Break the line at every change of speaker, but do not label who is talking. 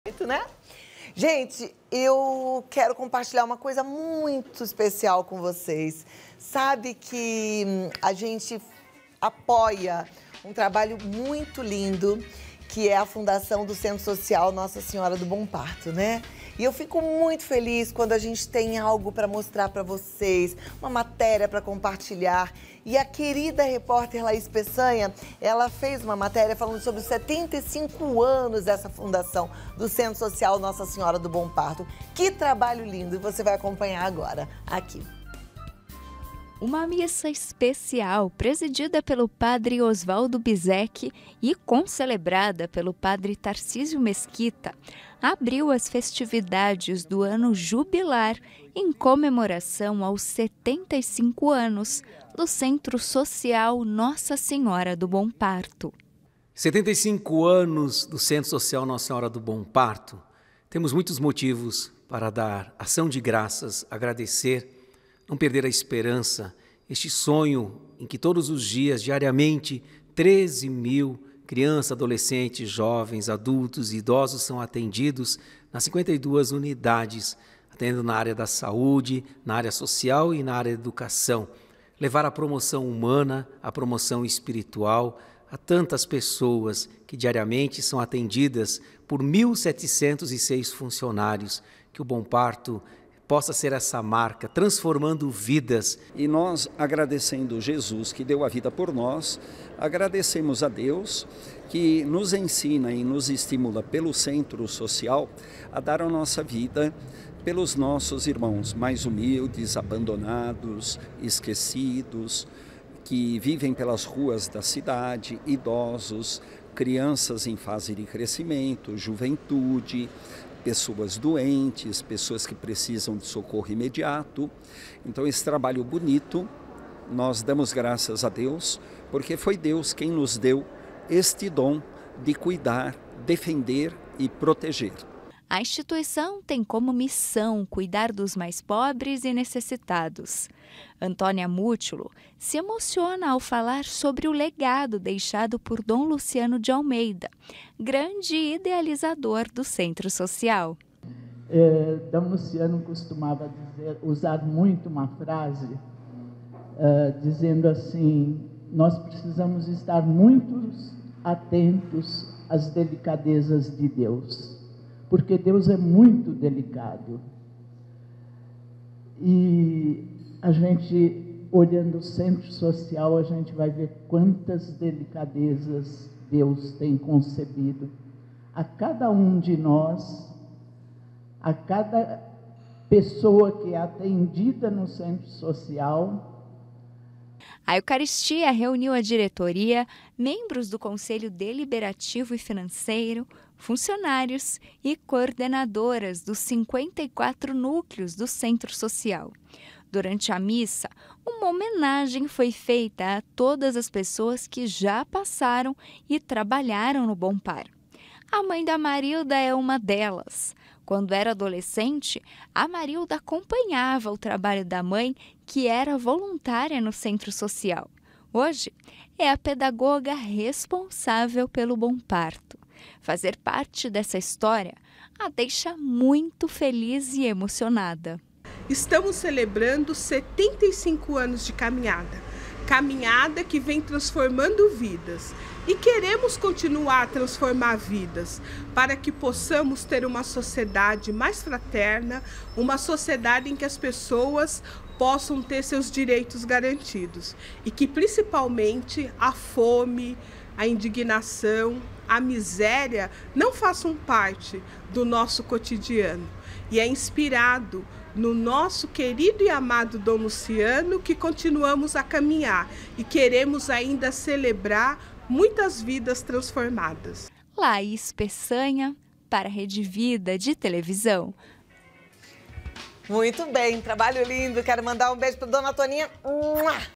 Né? Gente, eu quero compartilhar uma coisa muito especial com vocês. Sabe que a gente apoia um trabalho muito lindo, que é a Fundação do Centro Social Nossa Senhora do Bom Parto, né? E eu fico muito feliz quando a gente tem algo para mostrar para vocês, uma matéria para compartilhar. E a querida repórter Laís Peçanha, ela fez uma matéria falando sobre os 75 anos dessa fundação do Centro Social Nossa Senhora do Bom Parto. Que trabalho lindo! E você vai acompanhar agora, aqui.
Uma missa especial, presidida pelo padre Oswaldo Bizek e concelebrada pelo padre Tarcísio Mesquita, abriu as festividades do ano jubilar em comemoração aos 75 anos do Centro Social Nossa Senhora do Bom Parto.
75 anos do Centro Social Nossa Senhora do Bom Parto. Temos muitos motivos para dar ação de graças, agradecer, não perder a esperança, este sonho em que todos os dias, diariamente, 13 mil crianças, adolescentes, jovens, adultos e idosos são atendidos nas 52 unidades, atendendo na área da saúde, na área social e na área da educação. Levar a promoção humana, a promoção espiritual a tantas pessoas que diariamente são atendidas por 1.706 funcionários, que o Bom Parto possa ser essa marca, transformando vidas.
E nós, agradecendo Jesus que deu a vida por nós, agradecemos a Deus que nos ensina e nos estimula pelo Centro Social a dar a nossa vida pelos nossos irmãos mais humildes, abandonados, esquecidos, que vivem pelas ruas da cidade, idosos, crianças em fase de crescimento, juventude, pessoas doentes, pessoas que precisam de socorro imediato. Então, esse trabalho bonito, nós damos graças a Deus, porque foi Deus quem nos deu este dom de cuidar, defender e proteger.
A instituição tem como missão cuidar dos mais pobres e necessitados. Antônia Mútulo se emociona ao falar sobre o legado deixado por Dom Luciano de Almeida, grande idealizador do Centro Social.
Dom Luciano costumava usar muito uma frase, dizendo assim: nós precisamos estar muito atentos às delicadezas de Deus, porque Deus é muito delicado. E a gente, olhando o Centro Social, a gente vai ver quantas delicadezas Deus tem concebido a cada um de nós, a cada pessoa que é atendida no Centro Social.
A Eucaristia reuniu a diretoria, membros do Conselho Deliberativo e Financeiro, funcionários e coordenadoras dos 54 núcleos do Centro Social. Durante a missa, uma homenagem foi feita a todas as pessoas que já passaram e trabalharam no Bom Par. A mãe da Marilda é uma delas. Quando era adolescente, a Marilda acompanhava o trabalho da mãe, que era voluntária no Centro Social. Hoje, é a pedagoga responsável pelo Bom Parto. Fazer parte dessa história a deixa muito feliz e emocionada.
Estamos celebrando 75 anos de caminhada. Caminhada que vem transformando vidas. E queremos continuar a transformar vidas para que possamos ter uma sociedade mais fraterna, uma sociedade em que as pessoas possam ter seus direitos garantidos e que principalmente a fome, a indignação, a miséria não façam parte do nosso cotidiano. E é inspirado no nosso querido e amado Dom Luciano que continuamos a caminhar e queremos ainda celebrar muitas vidas transformadas.
Laís Peçanha, para a Rede Vida de Televisão.
Muito bem, trabalho lindo. Quero mandar um beijo para Dona Toninha.